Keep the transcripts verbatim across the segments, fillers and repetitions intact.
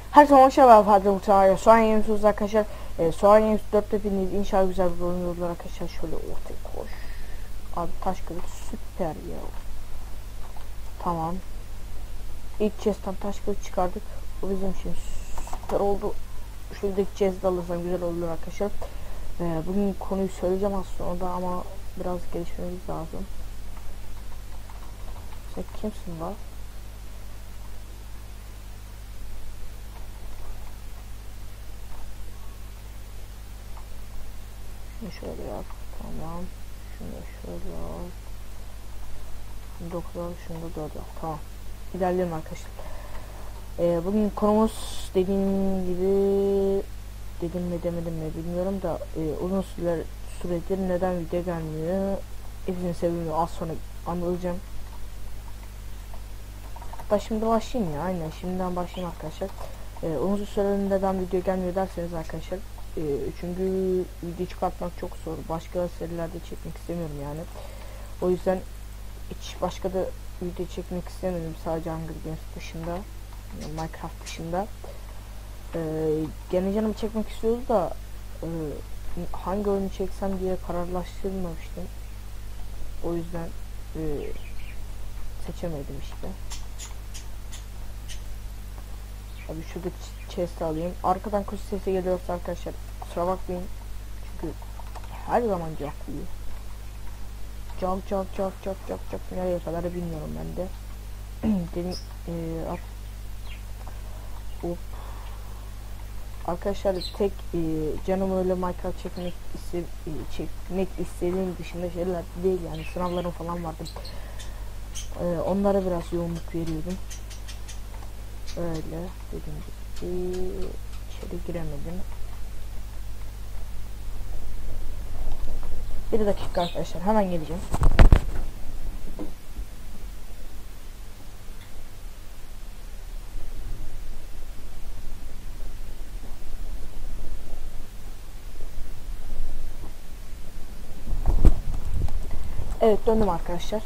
Her zaman şey var Fatih Muhtemelen. Soğan Yemsuz arkadaşlar. E, Soğan Yemsuz dört hepiniz inşallah güzel bir oyun yollar arkadaşlar. Şöyle ortaya koş. Abi taş kılıç süper ya. Tamam. İlk chest'ten taş kılıç çıkardık. O bizim için süper oldu. Şuradaki chest'i alırsam güzel olur arkadaşlar. E, bugün konuyu söyleyeceğim aslında ama biraz gelişmemiz lazım. Sen kimsin lan? Şunu şöyle yap. Tamam. Şunu da şöyle al. Şunu dokuz al. Şunu da dört al. Tamam. İlerleyelim arkadaşlar. Ee, bugün konumuz dediğim gibi dedim mi demedim mi bilmiyorum da e, uzun süre, süredir neden video gelmiyor. Hepsinin sebebini az sonra anlatacağım. Hatta şimdi başlayayım ya. Aynen şimdiden başlayayım arkadaşlar. Ee, uzun süredir neden video gelmiyor derseniz arkadaşlar. E, çünkü video çıkartmak çok zor. Başka serilerde çekmek istemiyorum yani. O yüzden hiç başka da video çekmek istemedim. Sadece Hunger Games dışında, yani Minecraft dışında. Ee, gene canım çekmek istiyordu da e, hangi oyunu çeksem diye kararlaştırmamıştım. O yüzden e, seçemedim işte. Abi şurada chest alayım. Arkadan kuş sesi geliyorsa arkadaşlar kusura bakmayın. Çünkü her zaman caklıyor. Cak cak cak cak cak cak nereye kadar bilmiyorum ben de. Dedim ee, at. Hop. Arkadaşlar tek e, canım öyle Minecraft çekmek iste, e, çekmek istediğim dışında şeyler değil yani sınavlarım falan vardı. E, onlara biraz yoğunluk veriyordum. Öyle dediğim gibi içeri giremedim. Bir dakika arkadaşlar hemen geleceğim. Evet döndüm arkadaşlar.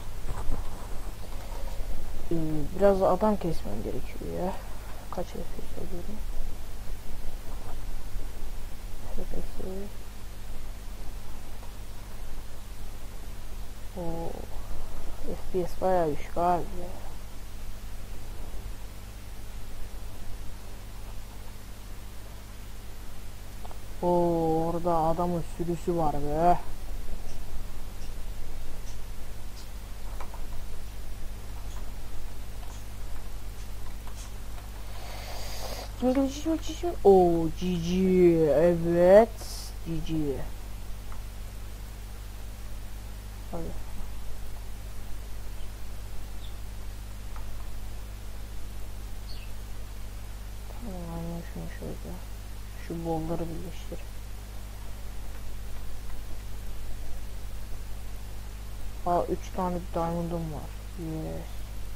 Ee, biraz adam kesmem gerekiyor ya. Kaç F P S alıyorum? F P S. Oo. F P S bayağı düşük abi ya. Oo, orada adamın sürüsü var be. Oo G G evet G G. Hadi. Tamam aynen şunu şöyle. Şu bolları birleştir. Aa üç tane diamond'um var. Yes.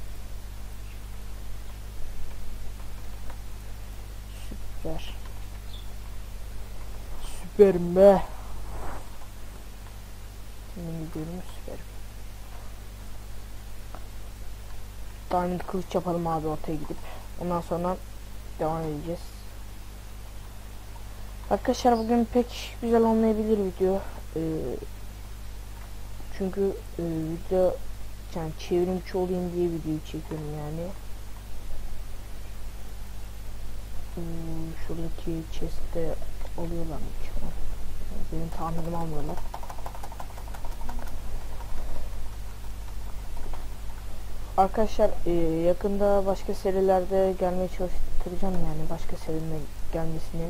Süper. Süperim be. Şimdi gidiyorum süperim. Diamond kılıç yapalım abi ortaya gidip. Ondan sonra devam edeceğiz. Arkadaşlar bugün pek güzel olmayabilir video. Ee, çünkü e, video yani çevrimçi olayım diye video çekiyorum yani. Hmm, şuradaki chest'te alıyorlar mı ki? Benim tahminim almıyorlar. Arkadaşlar e, yakında başka serilerde gelmeye çalıştıracağım yani başka serinin gelmesini.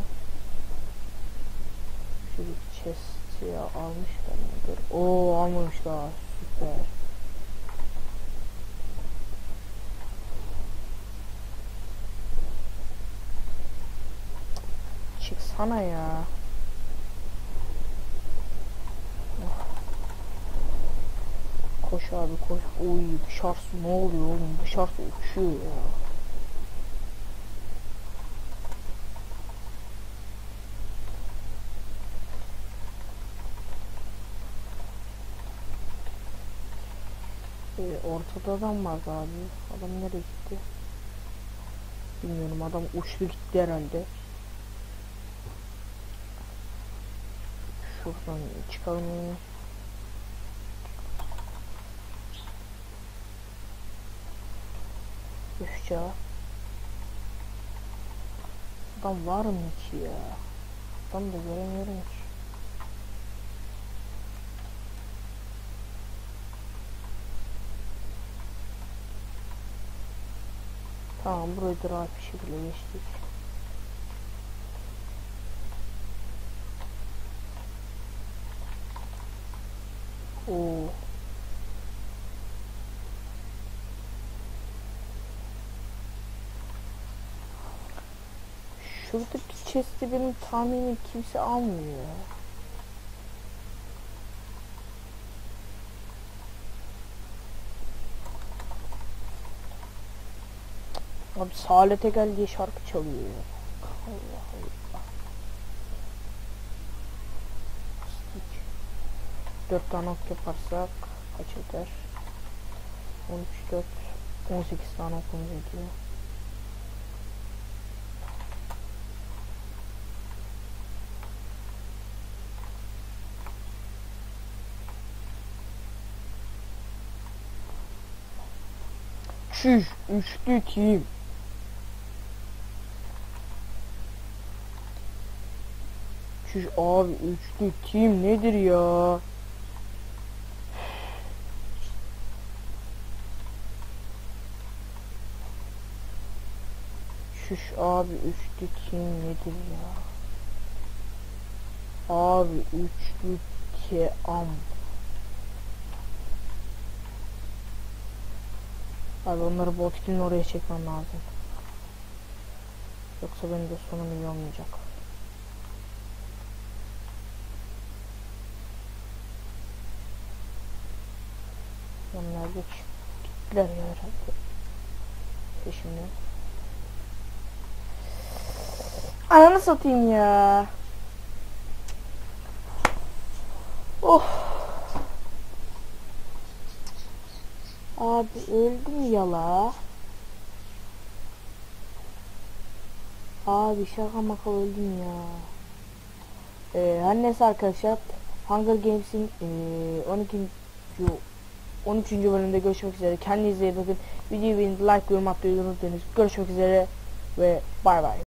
Şu chest'i almışlar mıdır? Oo almamışlar. Süper. Çıksana ya. Koş abi koş. Oy dışarısı ne oluyor oğlum? Dışarısı uçuyor ya. Ee, ortada adam vardı abi. Adam nereye gitti? Bilmiyorum, adam uçtu gitti herhalde. Şuradan çıkalım. Üf ya. Adam var mı ki ya? Adam da göremiyorum ki. Tamam, burayı da rahat bir şekilde geçtik. Oo. Şuradaki chest'i benim tahminim kimse almıyor ya. Abi Salete Gel diye şarkı çalıyor ya. Allah Allah. Stick. dört tane ok yaparsak kaç eder? on üç, dört, on sekiz tane okumuz ediyor. Çüş, üçlü team. Çüş abi, üçlü team nedir ya? Çüş abi, üçlü team nedir ya? Abi üçlü team. Abi onları botkinin oraya çekmem lazım. Yoksa benim de sonum iyi olmayacak. Onlar geç gittiler ya herhalde. Peşimden. Ananı satayım ya. Oh. Abi öldüm ya la. Abi şaka maka öldüm ya. Ee, her neyse arkadaşlar, Hunger Games'in ee, on ikinci on üçüncü bölümde görüşmek üzere. Kendinize iyi bakın. Videoyu beğenip like, yorum atmayı unutmayınız. Görüşmek üzere ve bay bay.